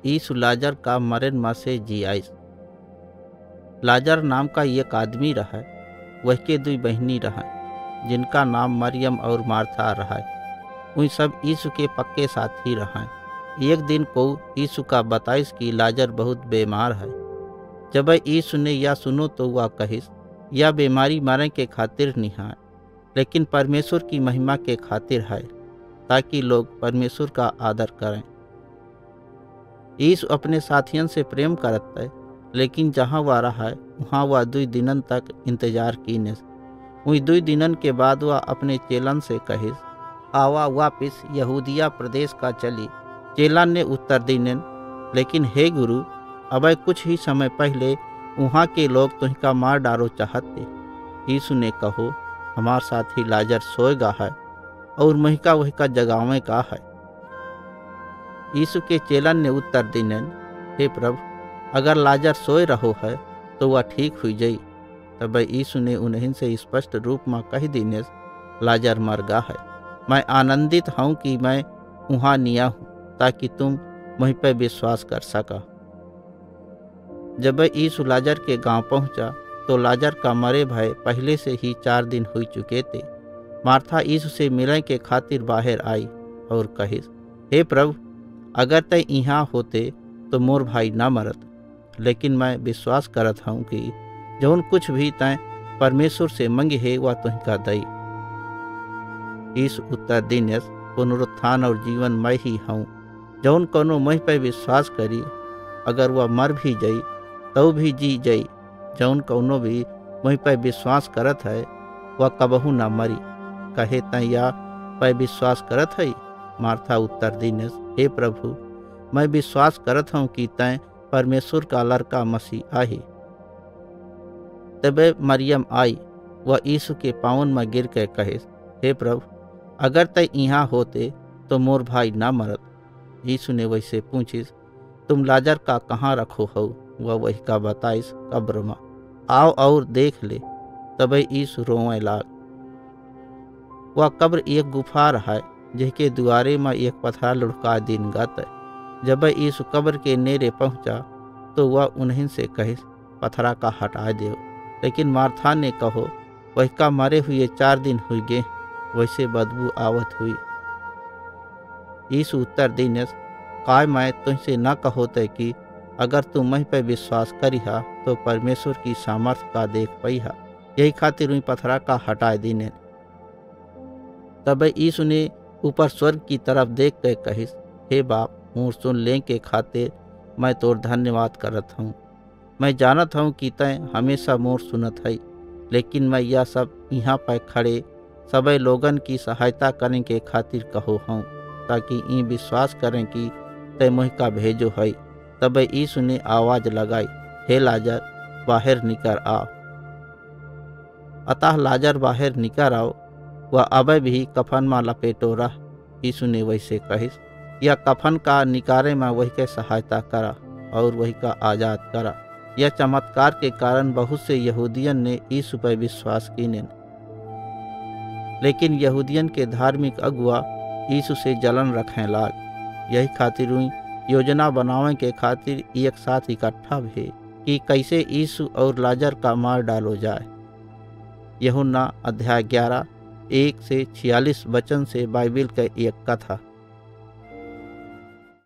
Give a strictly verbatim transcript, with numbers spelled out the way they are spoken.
यीशु लाजर का मरन में से जी आइस। लाजर नाम का एक आदमी रहा, वह के दुई बहनी रहा, जिनका नाम मरियम और मार्था रहा। उन सब यीशु के पक्के साथी रहा। एक दिन को यीशु का बताइस कि लाजर बहुत बीमार है। जब यीशु ने यह सुनो तो वह कहिस, यह बीमारी मरे के खातिर नहीं है, लेकिन परमेश्वर की महिमा के खातिर है, ताकि लोग परमेश्वर का आदर करें। यीशु अपने साथियों से प्रेम करता है, लेकिन जहाँ वह रहा है वहाँ वह दुई दिनन तक इंतजार कीने। वही दुई दिनन के बाद वह अपने चेलन से कहिस, आवा वापिस यहूदिया प्रदेश का चली। चेलन ने उत्तर दीने, लेकिन हे गुरु, अब कुछ ही समय पहले वहाँ के लोग तुझका मार डालो चाहते। यीशु ने कहो, हमार साथी लाजर सोएगा है और महिका वही का जगावे का है। यीशु के चेलन ने उत्तर दीने, हे प्रभु, अगर लाजर सोए रहो है तो वह ठीक हुई जाई। तब यीशु ने उन्हें से स्पष्ट रूप में कह दीने, लाजर मर गा है। मैं आनंदित हूँ कि मैं वहाँ निया हूँ, ताकि तुम मुझ पर विश्वास कर सका। जब यीशु लाजर के गांव पहुंचा तो लाजर का मरे भय पहले से ही चार दिन हो चुके थे। मार्था यीशु से मिलने के खातिर बाहर आई और कहिस, हे प्रभु, अगर तय यहाँ होते तो मोर भाई ना मरत। लेकिन मैं विश्वास करत हूँ कि जौन कुछ भी तय परमेश्वर से मंगी है वह तुझका दई। यीशु उत्तर दीनेस, पुनरुत्थान और जीवन मैं ही हूँ। जौन कोनो मुझ पर विश्वास करी, अगर वह मर भी जाई तो भी जी जाई। जौन कोनो भी मुझ पर विश्वास करत है वह कबहू ना मरी। कहे तय या पर विश्वास करत है? मार्था उत्तर दीनेस, हे प्रभु, मैं विश्वास करत हूँ कि तय परमेश्वर का लड़का मसीह आहे। तब मरियम आई, वह यीशु के पावन में गिर के कहे, हे प्रभु, अगर तय यहाँ होते तो मोर भाई ना मरत। यीशु ने वैसे पूछिस, तुम लाजर का कहाँ रखो हो? वह वही का बताइस, कब्र में। आओ और देख ले। तब यीशु रोवे लाग। वह कब्र एक गुफा रहा, जिसके दुआरे में एक पथरा लुढ़का दिन गत। जब यीशु कब्र के नेरे पहुंचा तो वह उन्हें से कहे, पथरा का हटा दो। लेकिन मार्था ने कहो, वह का मरे हुए चार दिन हुई गे, वैसे बदबू आवत हुई। यीशु उत्तर दीने, काय मैं तुझसे न कहोते कि अगर तू मुझ पर विश्वास करिहा तो परमेश्वर की सामर्थ्य का देख पैहा। यही खातिर उन पथरा का हटा दीने। तब यीशु ने ऊपर स्वर्ग की तरफ देख कर कहिस, हे बाप, मोर सुन ले के खातिर मैं तोर धन्यवाद करत हूँ। मैं जानत हूँ कि तय हमेशा मोर सुनत है, लेकिन मैं यह सब यहाँ पर खड़े सबे लोगन की सहायता करने के खातिर कहो हूँ, ताकि ई विश्वास करें कि तय मुझ का भेजो है। तब यीशु ने आवाज लगाई, हे लाजर, बाहर निकल आओ। अतः लाजर बाहर निकल आओ। वह अब भी कफन में लपेटो रहा। यीशु ने वैसे कहिस, यह कफन का निकारे में वही के सहायता करा और वही का आजाद करा। यह चमत्कार के कारण बहुत से यहूदियन ने यीशु पर विश्वास कीने, लेकिन यहूदियन के धार्मिक अगुआ यीशु से जलन रखें लाग। यही खातिर हुई योजना बनावे के खातिर एक साथ इकट्ठा भे कि कैसे यीशु और लाजर का मार डालो जाए। यूहन्ना अध्याय ग्यारह एक से छियालीस वचन से बाइबिल का एक कथा।